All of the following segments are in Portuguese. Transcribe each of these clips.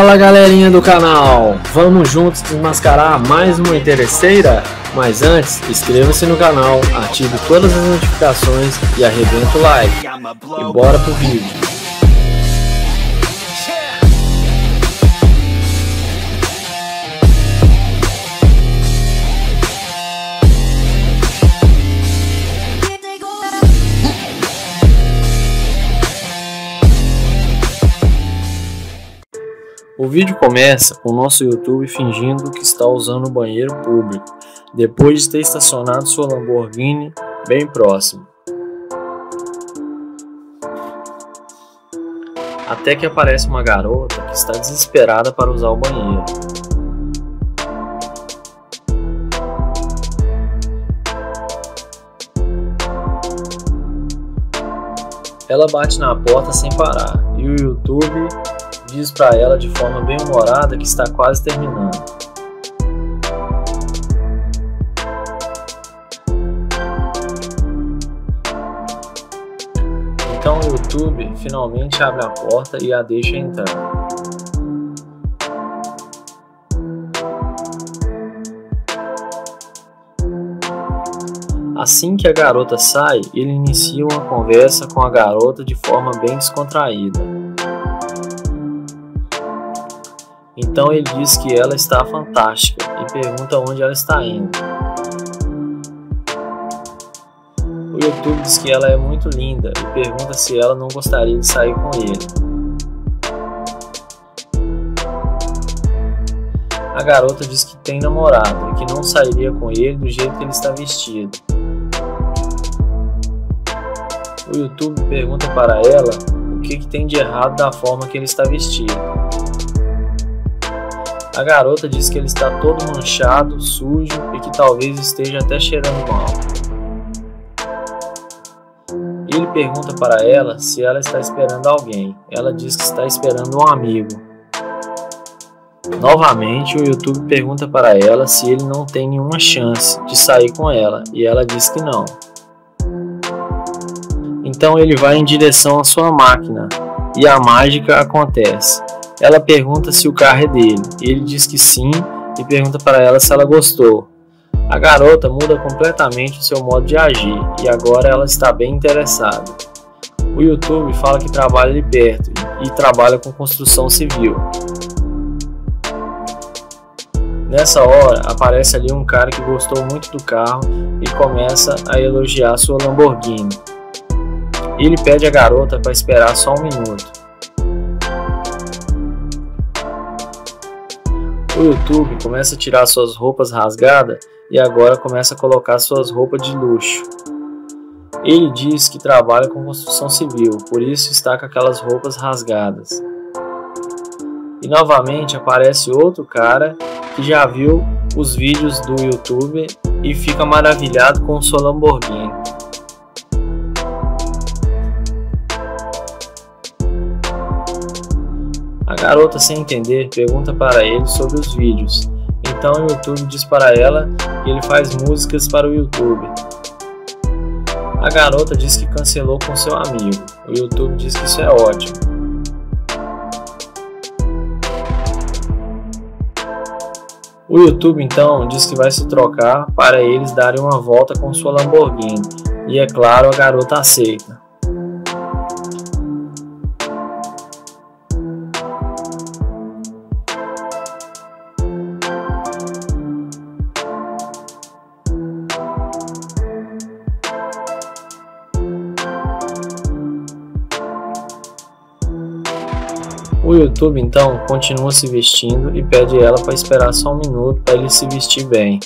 Fala galerinha do canal, vamos juntos desmascarar mais uma interesseira? Mas antes, inscreva-se no canal, ative todas as notificações e arrebenta o like. E bora pro vídeo. O vídeo começa com o nosso YouTube fingindo que está usando o banheiro público, depois de ter estacionado sua Lamborghini bem próximo. Até que aparece uma garota que está desesperada para usar o banheiro. Ela bate na porta sem parar e o YouTube diz para ela de forma bem humorada que está quase terminando. Então o YouTube finalmente abre a porta e a deixa entrar. Assim que a garota sai, ele inicia uma conversa com a garota de forma bem descontraída. Então ele diz que ela está fantástica e pergunta onde ela está indo. O YouTube diz que ela é muito linda e pergunta se ela não gostaria de sair com ele. A garota diz que tem namorado e que não sairia com ele do jeito que ele está vestido. O YouTube pergunta para ela o que tem de errado da forma que ele está vestido. A garota diz que ele está todo manchado, sujo e que talvez esteja até cheirando mal. Ele pergunta para ela se ela está esperando alguém. Ela diz que está esperando um amigo. Novamente, o YouTube pergunta para ela se ele não tem nenhuma chance de sair com ela e ela diz que não. Então ele vai em direção à sua máquina e a mágica acontece. Ela pergunta se o carro é dele, ele diz que sim e pergunta para ela se ela gostou. A garota muda completamente o seu modo de agir e agora ela está bem interessada. O YouTube fala que trabalha ali perto e trabalha com construção civil. Nessa hora aparece ali um cara que gostou muito do carro e começa a elogiar sua Lamborghini. Ele pede à garota para esperar só um minuto. O YouTube começa a tirar suas roupas rasgadas e agora começa a colocar suas roupas de luxo. Ele diz que trabalha com construção civil, por isso está com aquelas roupas rasgadas. E novamente aparece outro cara que já viu os vídeos do YouTube e fica maravilhado com sua Lamborghini. A garota, sem entender, pergunta para ele sobre os vídeos. Então o YouTube diz para ela que ele faz músicas para o YouTube. A garota diz que cancelou com seu amigo. O YouTube diz que isso é ótimo. O YouTube então diz que vai se trocar para eles darem uma volta com sua Lamborghini. E é claro, a garota aceita. O YouTube então continua se vestindo e pede ela para esperar só um minuto para ele se vestir bem.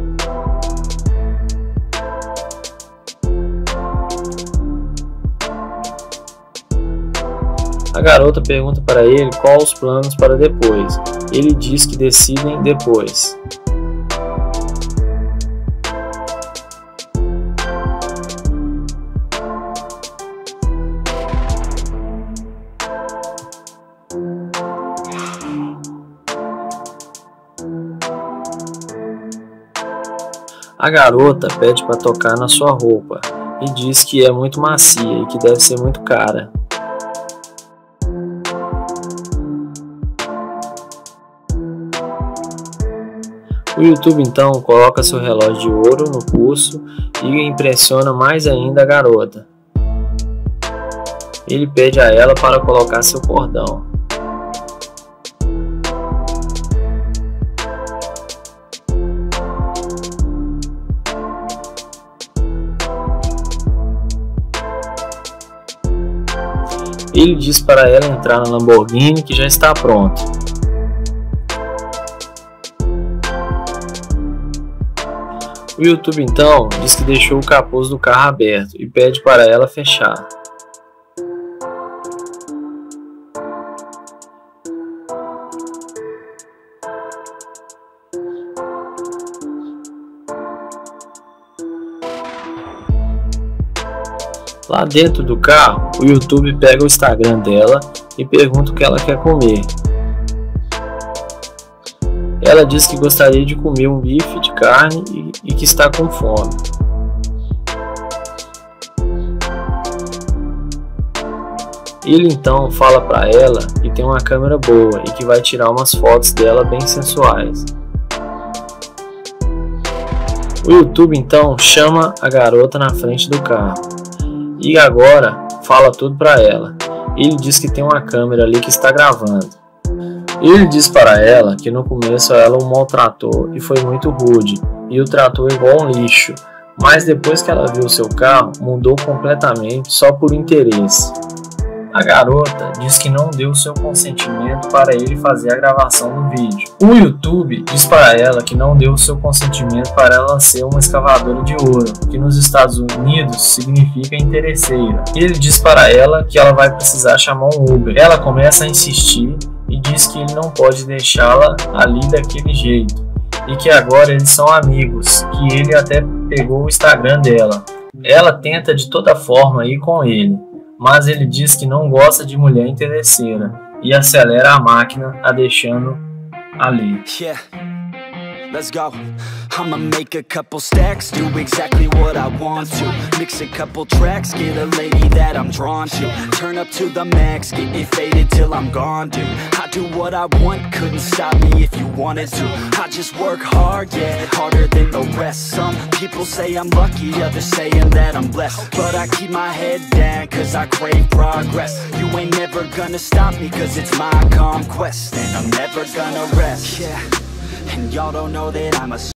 A garota pergunta para ele quais os planos para depois. Ele diz que decidem depois. A garota pede para tocar na sua roupa e diz que é muito macia e que deve ser muito cara. O YouTube então coloca seu relógio de ouro no pulso e impressiona mais ainda a garota. Ele pede a ela para colocar seu cordão. Ele diz para ela entrar na Lamborghini que já está pronta. O YouTube então diz que deixou o capuz do carro aberto e pede para ela fechar. Lá dentro do carro, o YouTube pega o Instagram dela e pergunta o que ela quer comer. Ela diz que gostaria de comer um bife de carne e que está com fome. Ele então fala para ela que tem uma câmera boa e que vai tirar umas fotos dela bem sensuais. O YouTube então chama a garota na frente do carro. E agora fala tudo para ela. Ele diz que tem uma câmera ali que está gravando. Ele diz para ela que no começo ela o maltratou e foi muito rude e o tratou igual um lixo, mas depois que ela viu seu carro mudou completamente só por interesse. A garota diz que não deu seu consentimento para ele fazer a gravação do vídeo. O YouTube diz para ela que não deu seu consentimento para ela ser uma escavadora de ouro, que nos Estados Unidos significa interesseira. Ele diz para ela que ela vai precisar chamar um Uber. Ela começa a insistir e diz que ele não pode deixá-la ali daquele jeito e que agora eles são amigos, que ele até pegou o Instagram dela. Ela tenta de toda forma ir com ele, mas ele diz que não gosta de mulher interesseira e acelera a máquina, a deixando ali. Yeah, let's go. I'ma make a couple stacks, do exactly what I want to. Mix a couple tracks, get a lady that I'm drawn to. Turn up to the max, get me faded till I'm gone, dude. I do what I want, couldn't stop me if you wanted to. I just work hard, yeah, harder than the rest. Some people say I'm lucky, others saying that I'm blessed. But I keep my head down, cause I crave progress. You ain't never gonna stop me, cause it's my conquest. And I'm never gonna rest, yeah. And y'all don't know that I'm a